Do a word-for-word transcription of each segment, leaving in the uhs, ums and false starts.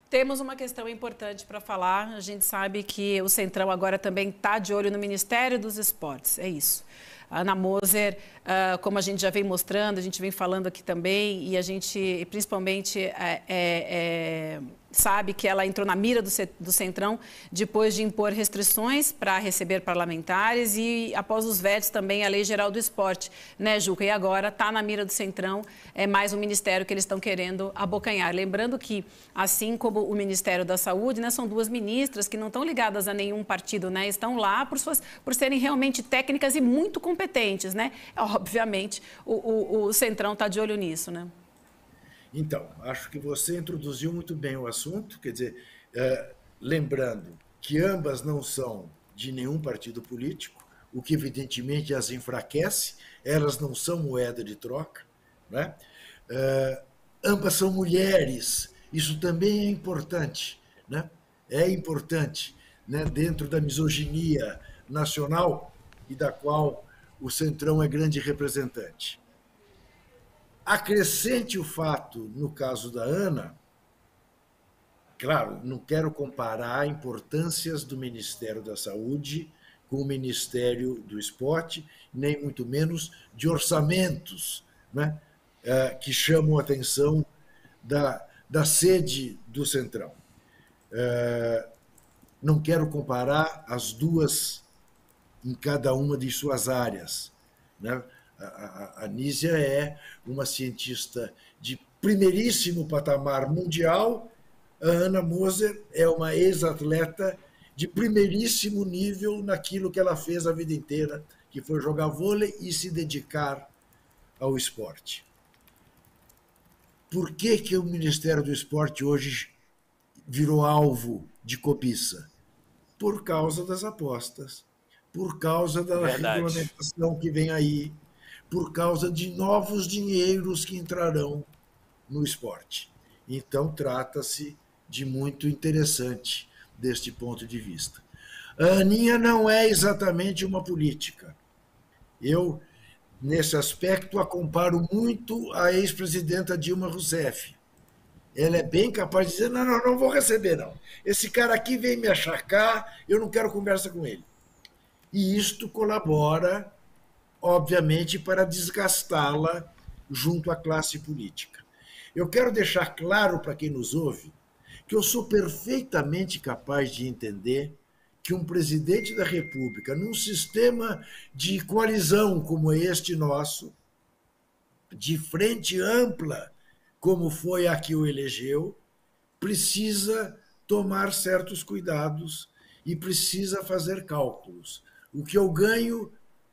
Temos uma questão importante para falar. A gente sabe que o Centrão agora também está de olho no Ministério dos Esportes. É isso. A Ana Moser, uh, como a gente já vem mostrando, a gente vem falando aqui também, e a gente, principalmente, é, é, sabe que ela entrou na mira do, do Centrão depois de impor restrições para receber parlamentares e, após os vetos, também a Lei Geral do Esporte, né, Juca? E agora está na mira do Centrão, é mais um ministério que eles estão querendo abocanhar. Lembrando que, assim como o Ministério da Saúde, né, são duas ministras que não estão ligadas a nenhum partido, né? Estão lá por, suas, por serem realmente técnicas e muito competentes, né? Obviamente, o, o, o Centrão está de olho nisso, né? Então, acho que você introduziu muito bem o assunto, quer dizer, é, lembrando que ambas não são de nenhum partido político, o que evidentemente as enfraquece, elas não são moeda de troca, né? É, ambas são mulheres, isso também é importante, né? É importante, né? Dentro da misoginia nacional e da qual o Centrão é grande representante. Acrescente o fato, no caso da Ana, claro, não quero comparar importâncias do Ministério da Saúde com o Ministério do Esporte, nem muito menos de orçamentos, né, que chamam a atenção da, da sede do Centrão. Não quero comparar as duas em cada uma de suas áreas, né? A Anísia é uma cientista de primeiríssimo patamar mundial, a Ana Moser é uma ex-atleta de primeiríssimo nível naquilo que ela fez a vida inteira, que foi jogar vôlei e se dedicar ao esporte. Por que que o Ministério do Esporte hoje virou alvo de cobiça? Por causa das apostas, por causa da Verdade. regulamentação que vem aí, por causa de novos dinheiros que entrarão no esporte. Então, trata-se de muito interessante deste ponto de vista. A Aninha não é exatamente uma política. Eu, nesse aspecto, a comparo muito à ex-presidenta Dilma Rousseff. Ela é bem capaz de dizer, não, não, não vou receber, não. Esse cara aqui vem me achacar, eu não quero conversa com ele. E isto colabora, obviamente, para desgastá-la junto à classe política. Eu quero deixar claro para quem nos ouve que eu sou perfeitamente capaz de entender que um presidente da República, num sistema de coalizão como este nosso, de frente ampla, como foi a que o elegeu, precisa tomar certos cuidados e precisa fazer cálculos. O que eu ganho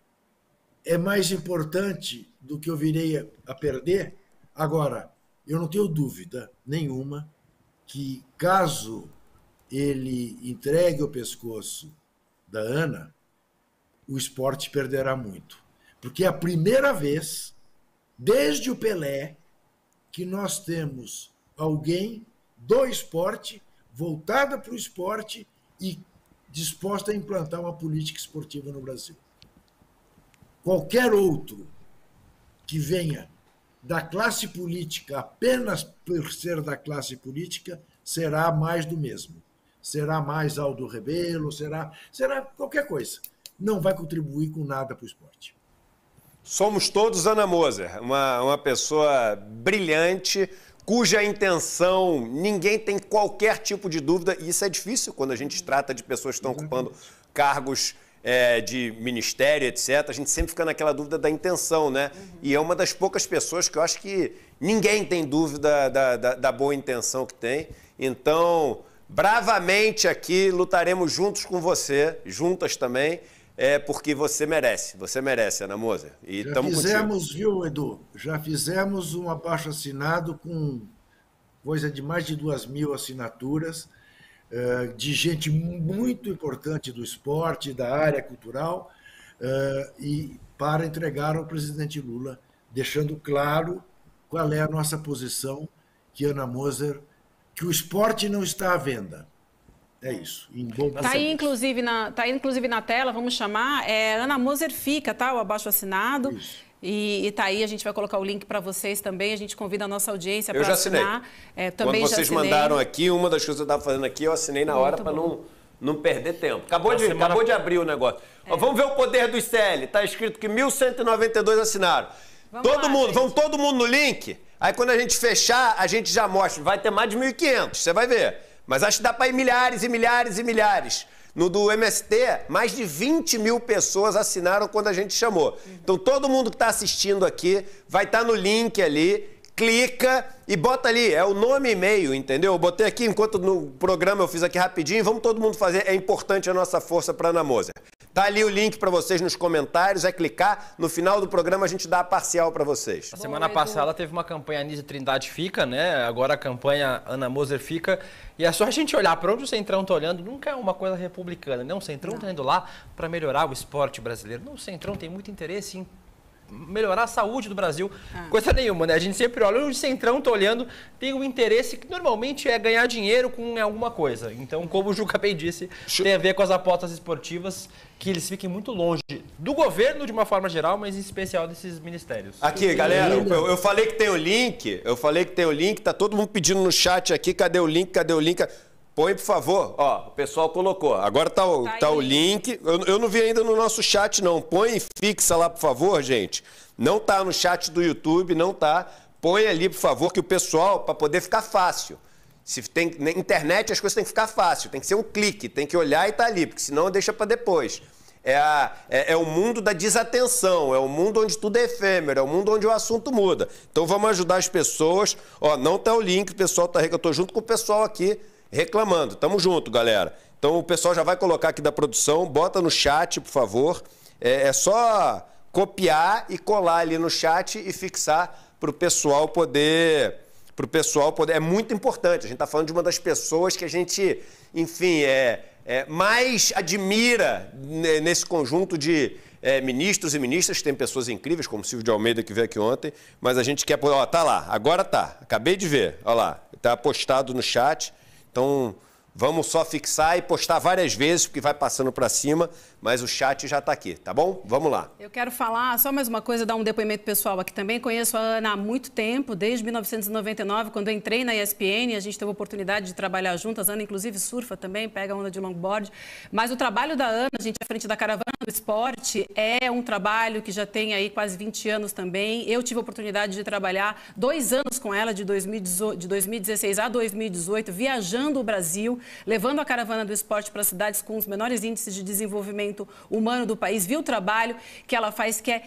é mais importante do que eu virei a perder. Agora, eu não tenho dúvida nenhuma que, caso ele entregue o pescoço da Ana, o esporte perderá muito. Porque é a primeira vez, desde o Pelé, que nós temos alguém do esporte, voltada para o esporte e disposta a implantar uma política esportiva no Brasil. Qualquer outro que venha da classe política apenas por ser da classe política será mais do mesmo. Será mais Aldo Rebelo, será, será qualquer coisa. Não vai contribuir com nada para o esporte. Somos todos Ana Moser, uma, uma pessoa brilhante, cuja intenção ninguém tem qualquer tipo de dúvida, e isso é difícil quando a gente trata de pessoas que estão ocupando cargos é, de ministério, etcétera. A gente sempre fica naquela dúvida da intenção, né? Uhum. E é uma das poucas pessoas que eu acho que ninguém tem dúvida da, da, da boa intenção que tem. Então, bravamente aqui, lutaremos juntos com você, juntas também, é porque você merece, você merece, Ana Moser. E já estamos fizemos, contigo. Viu, Edu? Já fizemos um abaixo-assinado com coisa de mais de duas mil assinaturas, de gente muito importante do esporte, da área cultural, e para entregar ao presidente Lula, deixando claro qual é a nossa posição, que Ana Moser, que o esporte não está à venda. É isso. Está aí, inclusive, na, tá aí, inclusive, na tela, vamos chamar. É, Ana Moser fica, tá? O abaixo-assinado. E, e tá aí, a gente vai colocar o link para vocês também. A gente convida a nossa audiência para assinar. Eu já assinei. É, também Quando vocês já assinei. mandaram aqui, uma das coisas que eu estava fazendo aqui, eu assinei na Muito hora para não, não perder tempo. Acabou, de, semana... acabou de abrir o negócio. É. Ó, vamos ver o poder do I C L. Está escrito que mil cento e noventa e dois assinaram. Vamos todo lá, mundo, gente. Vamos todo mundo no link. Aí quando a gente fechar, a gente já mostra. Vai ter mais de mil e quinhentos, você vai ver. Mas acho que dá para ir milhares e milhares e milhares. No do M S T, mais de vinte mil pessoas assinaram quando a gente chamou. Então, todo mundo que está assistindo aqui vai estar tá no link ali, clica e bota ali, é o nome e e-mail, entendeu? Eu botei aqui, enquanto no programa eu fiz aqui rapidinho, vamos todo mundo fazer, é importante a nossa força para a Ana Moser. Tá ali o link para vocês nos comentários, é clicar, no final do programa a gente dá a parcial para vocês. A semana passada teve uma campanha Anísio Trindade Fica, né? Agora a campanha Ana Moser Fica. E é só a gente olhar para onde o Centrão está olhando, nunca é uma coisa republicana, né? O Centrão está indo lá para melhorar o esporte brasileiro. Não, o Centrão tem muito interesse em melhorar a saúde do Brasil. Ah. Coisa nenhuma, né? A gente sempre olha, o Centrão tá olhando, tem um interesse que normalmente é ganhar dinheiro com alguma coisa. Então, como o Juca bem disse, tem a ver com as apostas esportivas, que eles fiquem muito longe do governo de uma forma geral, mas em especial desses ministérios. Aqui, galera, eu, eu falei que tem o link, eu falei que tem o link, tá todo mundo pedindo no chat aqui, cadê o link, cadê o link? Põe, por favor. Ó, o pessoal colocou. Agora tá o, tá tá o link. Eu, eu não vi ainda no nosso chat, não. Põe e fixa lá, por favor, gente. Não tá no chat do YouTube, não tá. Põe ali, por favor, que o pessoal, para poder ficar fácil. Se tem na internet, as coisas têm que ficar fácil. Tem que ser um clique, tem que olhar e tá ali, porque senão deixa para depois. É, a, é, é o mundo da desatenção, é o mundo onde tudo é efêmero, é o mundo onde o assunto muda. Então vamos ajudar as pessoas. Ó, não tá o link, o pessoal tá... Eu tô junto com o pessoal aqui reclamando. Tamo junto, galera. Então o pessoal já vai colocar aqui da produção, bota no chat, por favor. É, é só copiar e colar ali no chat e fixar para o pessoal poder... Para o pessoal poder... É muito importante. A gente está falando de uma das pessoas que a gente, enfim, é, é mais admira nesse conjunto de é, ministros e ministras. Tem pessoas incríveis, como o Silvio de Almeida, que veio aqui ontem, mas a gente quer... Ó, tá lá, agora tá. Acabei de ver, ó lá. Tá postado no chat. Então, vamos só fixar e postar várias vezes, porque vai passando para cima, mas o chat já está aqui, tá bom? Vamos lá. Eu quero falar só mais uma coisa, dar um depoimento pessoal aqui também. Conheço a Ana há muito tempo, desde mil novecentos e noventa e nove, quando eu entrei na E S P N, a gente teve a oportunidade de trabalhar juntas. A Ana, inclusive, surfa também, pega onda de longboard. Mas o trabalho da Ana, a gente à frente da Caravana do Esporte, é um trabalho que já tem aí quase vinte anos também. Eu tive a oportunidade de trabalhar dois anos com ela, de dois mil e dezesseis a dois mil e dezoito, viajando o Brasil, levando a Caravana do Esporte para cidades com os menores índices de desenvolvimento humano do país. Viu o trabalho que ela faz, que é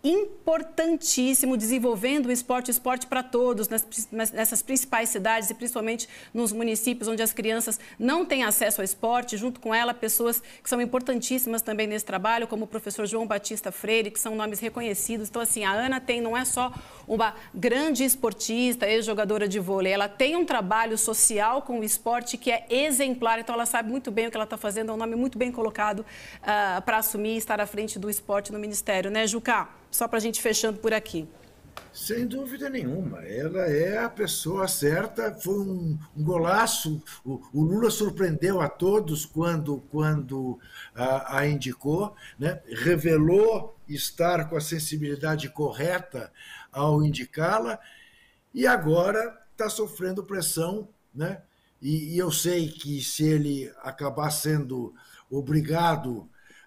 importantíssimo, desenvolvendo o esporte, o esporte para todos, nas, nessas principais cidades e principalmente nos municípios onde as crianças não têm acesso ao esporte. Junto com ela, pessoas que são importantíssimas também nesse trabalho, como o professor João Batista Freire, que são nomes reconhecidos. Então, assim, a Ana tem, não é só uma grande esportista, ex-jogadora de vôlei, ela tem um trabalho social com o esporte que é exemplar, então ela sabe muito bem o que ela está fazendo, é um nome muito bem colocado uh, para assumir e estar à frente do esporte no Ministério, né, Juca? Só para a gente fechando por aqui. Sem dúvida nenhuma, ela é a pessoa certa, foi um, um golaço, o, o Lula surpreendeu a todos quando, quando a, a indicou, né? Revelou estar com a sensibilidade correta ao indicá-la e agora está sofrendo pressão, né? E, e eu sei que se ele acabar sendo obrigado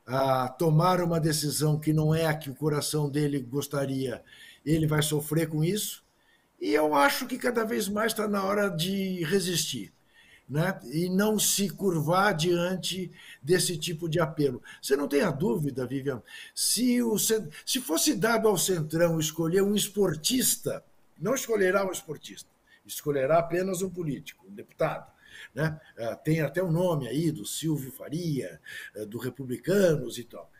a tomar uma decisão que não é a que o coração dele gostaria, ele vai sofrer com isso, e eu acho que cada vez mais está na hora de resistir, né? E não se curvar diante desse tipo de apelo. Você não tem a dúvida, Vivian, se, o, se fosse dado ao Centrão escolher um esportista, não escolherá um esportista, escolherá apenas um político, um deputado. Né? Tem até o nome aí do Silvio Faria, do Republicanos e tal.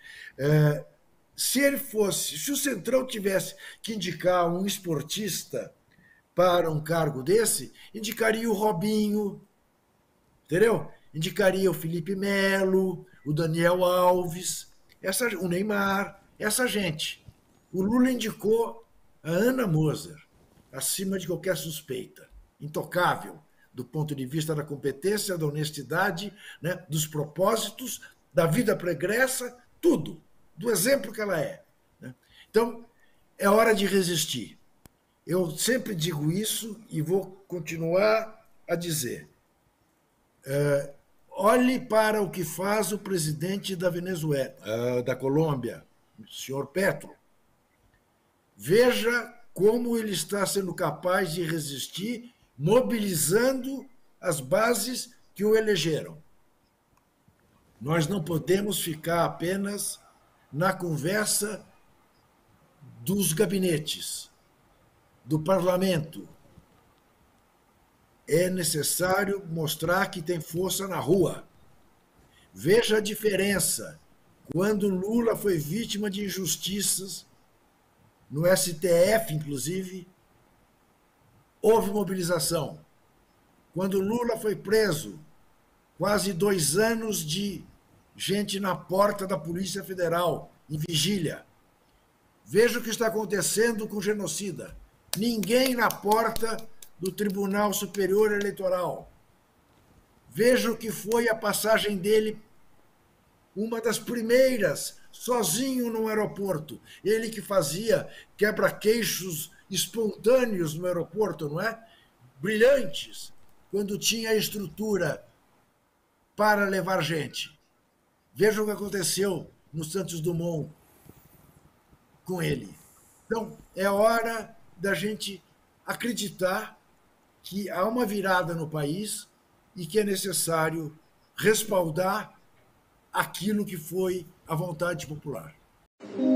Se ele fosse, se o Centrão tivesse que indicar um esportista para um cargo desse, indicaria o Robinho, entendeu? Indicaria o Felipe Melo, o Daniel Alves, essa, o Neymar, essa gente. O Lula indicou a Ana Moser, acima de qualquer suspeita, intocável, do ponto de vista da competência, da honestidade, né, dos propósitos, da vida pregressa, tudo, do exemplo que ela é. Né? Então, é hora de resistir. Eu sempre digo isso e vou continuar a dizer. É, olhe para o que faz o presidente da Venezuela, da Colômbia, o senhor Petro. Veja como ele está sendo capaz de resistir, mobilizando as bases que o elegeram. Nós não podemos ficar apenas na conversa dos gabinetes, do parlamento. É necessário mostrar que tem força na rua. Veja a diferença. Quando Lula foi vítima de injustiças, no S T F, inclusive, houve mobilização. Quando Lula foi preso, quase dois anos de gente na porta da Polícia Federal, em vigília. Veja o que está acontecendo com o genocida. Ninguém na porta do Tribunal Superior Eleitoral. Veja o que foi a passagem dele, uma das primeiras, sozinho no aeroporto. Ele que fazia quebra-queixos espontâneos no aeroporto, não é? Brilhantes, quando tinha estrutura para levar gente. Veja o que aconteceu no Santos Dumont com ele. Então, é hora da gente acreditar que há uma virada no país e que é necessário respaldar aquilo que foi a vontade popular.